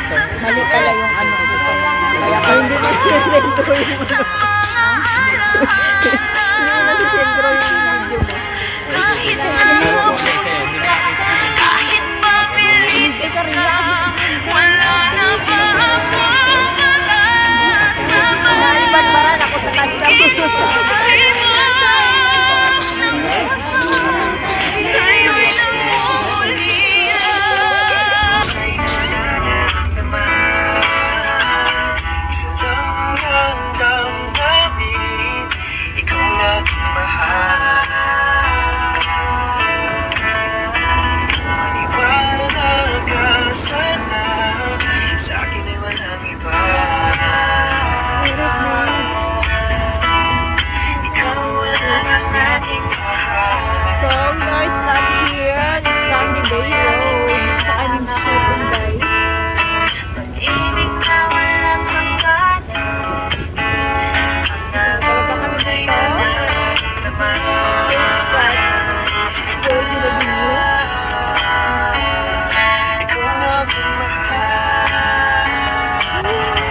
Mali pala yung ano dito. Kaya pa hindi mo sinasendro yung ano. Hindi mo nasisendro yung video mo. Kahit papilitin ka, wala na ba ako mag-asama? Nalibad-baran ako sa kanila. Sa'yo'y nangungulila. Isa lang ang damdamin, ikaw laging mahal. Maniwala ka sana, sa akin ay walang iba. Ikaw lang ang aking mahal. So, we are stuck here in Sandy Bay Road. Sa kaming shipping, guys. Pag-ibig na walang hangganan, ang nabubuhay ay naramdaman. Go to the view. Ikaw lang ang mahal.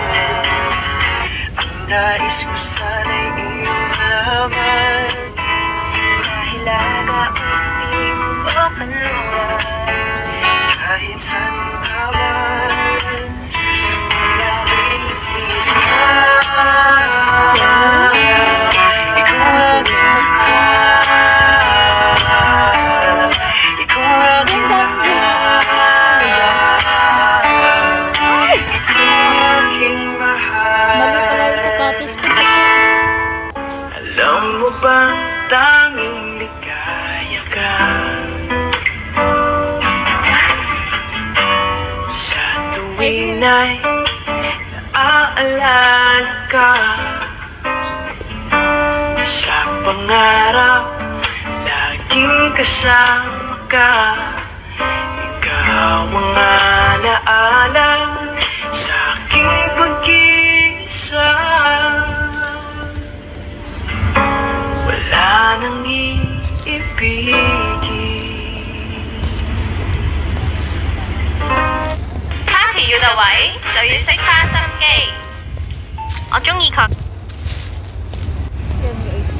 Ang nais ko sana'y iyong malaman. Sa hilaga o sa timog o kanluran, kahit saan ka man, always is mine. Ikaw lang ang mahal. Ikaw lang ang mahal. Ikaw ang aking Mali pala yung mahal. sapatos ko. Alam mo ba, tanging ligaya ka sa tuwing ay naaalala ka. Sa pangarap, laging kasama ka. Ikaw ang alaala sa aking pag-iisa. Wala nang iibigin. 他企要就位，就要識花心機。我中意佢。 Yan, guys.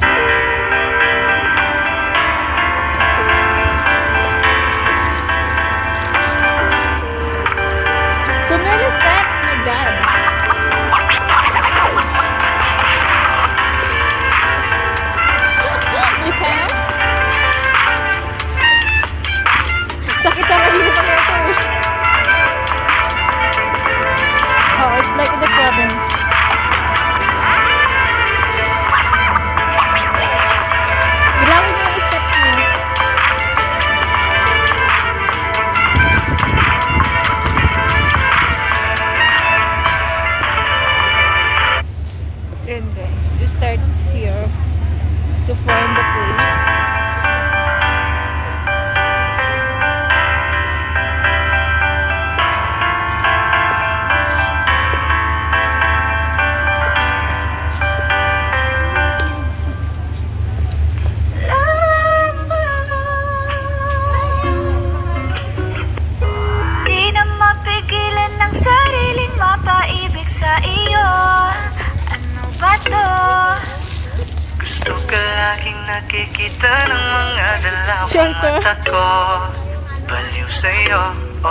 So many steps, my God. You can? Sakit sa rahil pa nito eh. Oh, it's like in the province. Bilangin mo yung step mo. And guys, we start here to find the place. Di na mapigilan ng sariling mapaibig sa iyo. Ano ba to? Gusto ka laging nakikita ng mga dalawang Shelter. mata ko. Baliw sa'yo,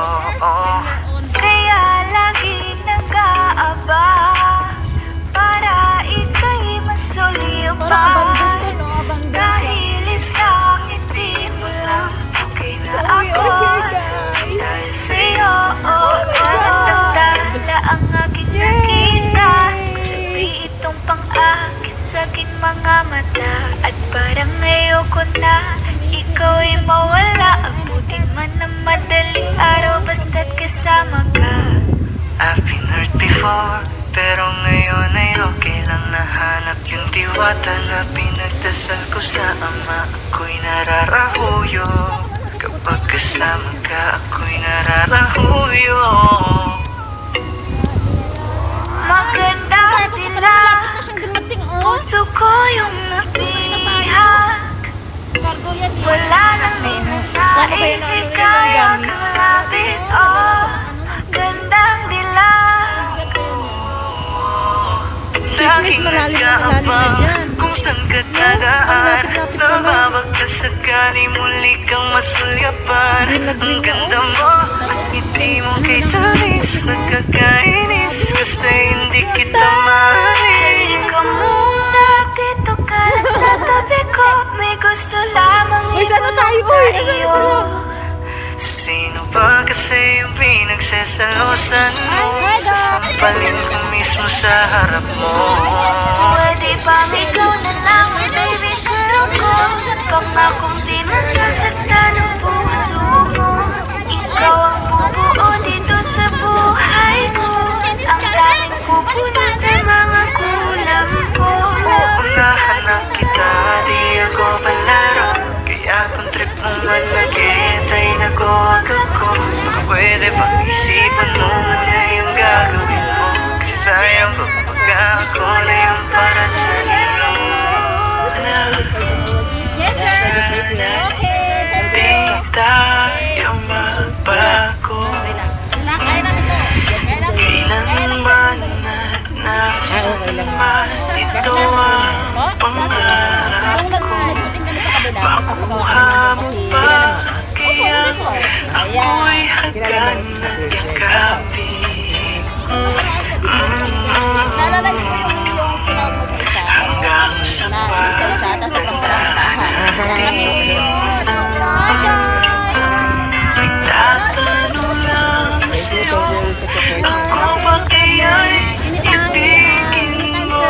kaya lagi nag-aaba para ika'y masuliw pa. Abandon ka, no? Abandon ka. Dahil isang hindi mo lang okay na We ako. are here, guys. Dahil sa'yo, magandang dala ang aking nakita. Sabi itong pang-akit sa aking mga mata. At parang ayoko na ikaw ay mawala. Abutin man ng madaling araw basta't kasama ka. I've been hurt before, pero ngayon ay okay lang. Nahanap yung diwata na pinagdasal ko sa ama. Ako'y nararahuyo, kapag kasama ka ako'y nararahuyo. Maganda dilag, puso ko yung napihak. Wala nang ninanais, ika'y aking labis. Oh, magandang dilag. guys, malalim na dyan. Kung saan ka dadaan, nababagtas sakali muli kang masulyapan. Ang ganda mo at ngiti mo kay tamis, nagkakainis kasi hindi kita mahalin. Hindi ka muna, dito ka lang sa tabi ko. May gusto lamang ibulang sa iyo. Sino ba kasi yung pinagsasalosan mo? Sasampalin ko mismo sa harap mo. Pwede ba ikaw na lang, baby girl ko? Pangakong di masasaktan ang puso mo. Ikaw ang bubuo dito sa buhay ko. Ang daming pupuno sa mga kulang ko. Unahan na kita, di ako palaro. Kaya kung trip mo man nag-iintay na ko. Baka pwede pag-isipan mo muna yung gagawin mo. Kasi sayang pag ako na yung para sa iyo. Sana di tayo magbago. Kailanman at nasaman, ito ang pangarap ko. Makuha mo pa, kaya ako'y hagkan at yakapin. Hanggang sa pagtanda natin. Nagtatanong lang sa'yo, ako ba kaya'y ibigin mo?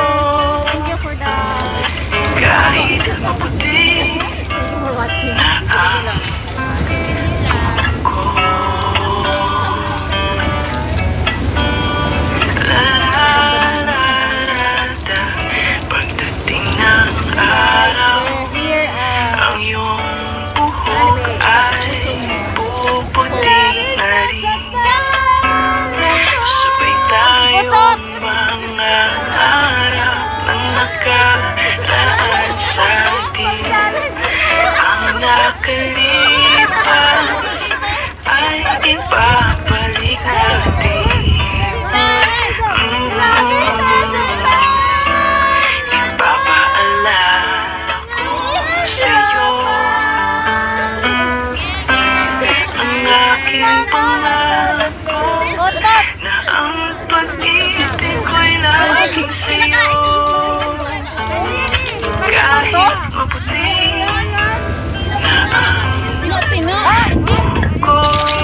Kahit maputi na ang ko. La-la-la-la, pagdating ng araw, ang iyong buhok ay puputi na rin. Sabay tayong mga harap ng nakaraan sa atin. Ang nakalipas ay ibabalik natin. Ipapaalala ko sa'yo ang aking pangako na ang pag-ibig ko'y laging sa'yo. Kahit maputi na ang buhok ko.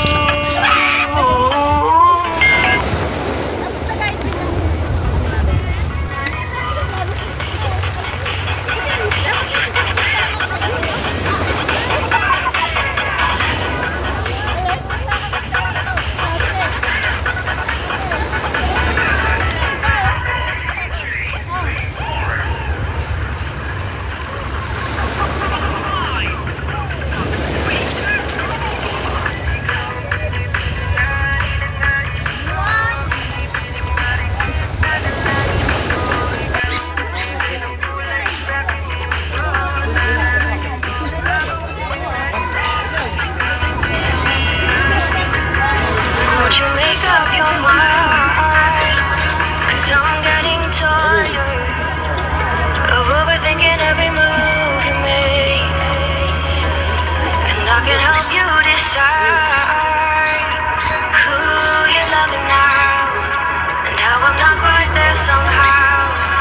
Won't you make up your mind? 'Cause I'm getting tired of overthinking every move you make. And I can help you decide who you're loving now, and how I'm not quite there somehow.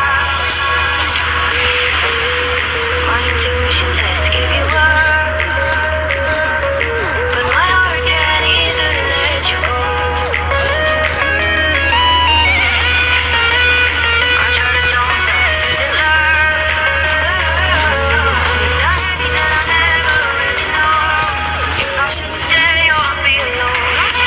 My intuition says to give you up, but my heart can't easily let you go. I try to tell myself this isn't love, knowing that I never really know if I should stay or be alone.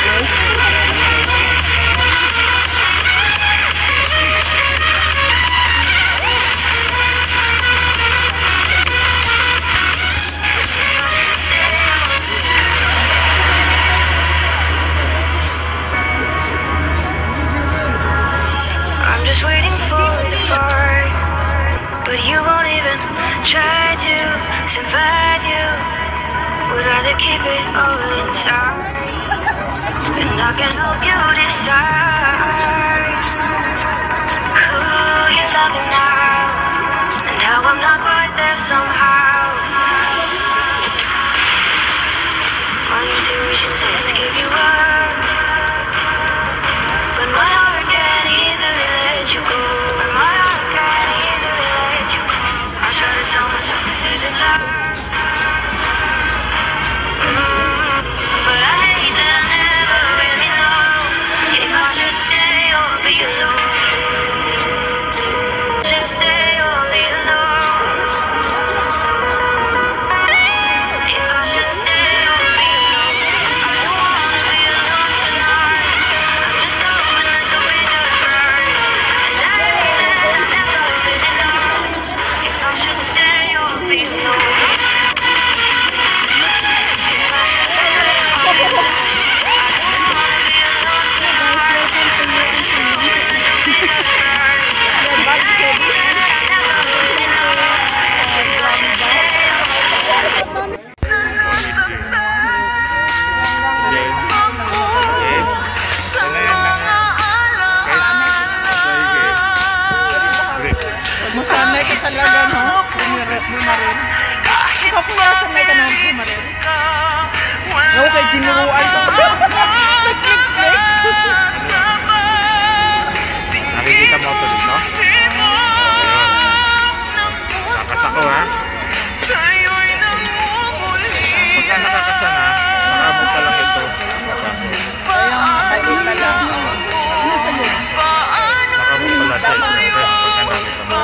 I'm just waiting for the fight, but you won't even try to survive. You would rather keep it all inside, and I can help you decide who you're loving now. I'm not quite there somehow. My intuition says to give you up, but my heart can't easily let you go. I try to tell myself this isn't love, but I hate that I never really know if I should stay or be alone. Should stay or be alone. If I should stay or be alone, I don't wanna be alone tonight. I'm just hoping that the windows burn, and I hate that I never really know if I should stay or be alone. If I should stay or be alone, I don't wanna be alone tonight. I'm just hoping that the windows burn, and I hate that I never really know if I should stay or be alone. Masanay ka talaga, no? Bumaril. Kapuyasan may ka naman bumaril. Okay, sinuruan ka. Nakikita mo ito dito? Takas ako, ha? Pagka nakakasan, ha? Makamot pa lang ito. Kaya nga, kayo ka lang. Makamot pala siya ito. Pagka nakita mo.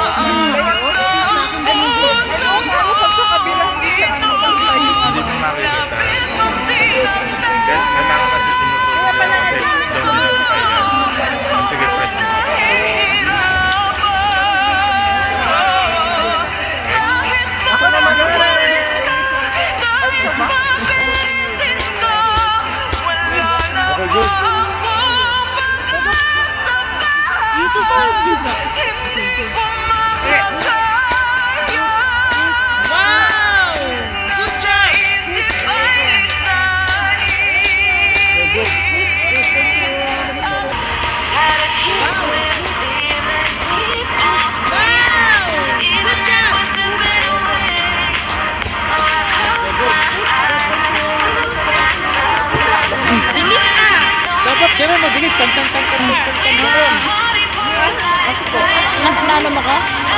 Pag sa kabilang isa, ano bang tayo? Hindi mo makikita. Kailangan kasi tinutulog nila kasi doon nila sa kaya. Sige, press mo. Ako naman yung Okay, good. dito pa yung visa. Wow! Good job! Dapat gano'n mabilis. Tantang-tantang. Ano mo ka?